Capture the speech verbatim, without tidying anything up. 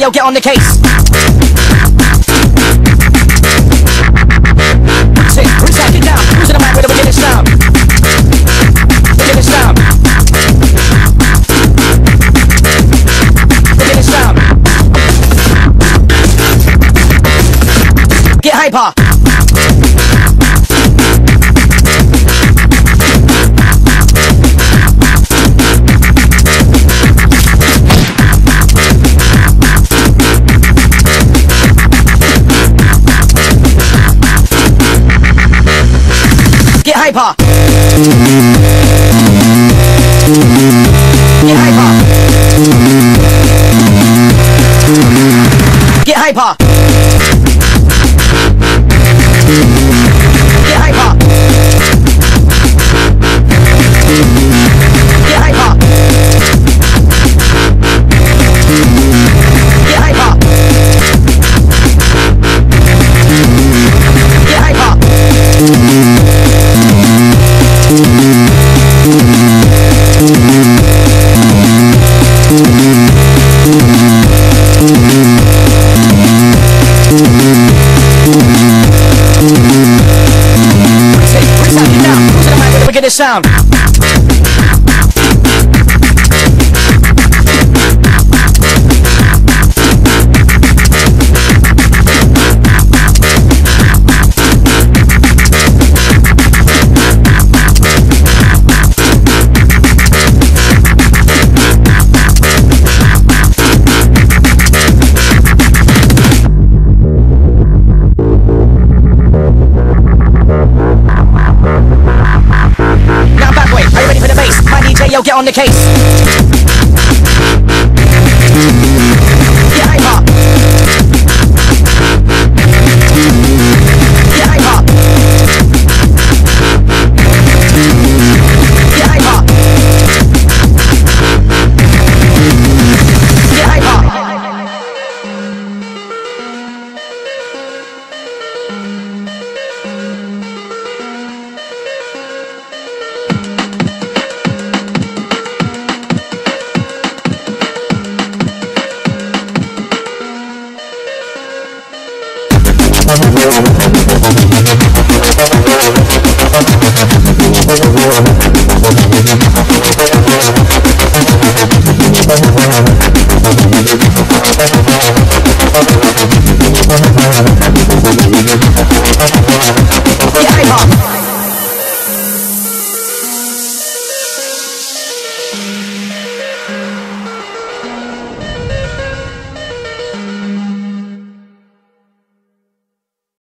yo, get on the case. Sit, reset, get down. Who's in the mic with a beginning sound? Beginning sound. Beginning sound. Get hyper. Get hyper. Get hyper. Get hyper. Get hyper. Get hyper. Get hyper. Get hyper. Get this sound. Yo, get on the case. Get hyper. Get hyper. Get hyper. Get hyper. We'll be right back.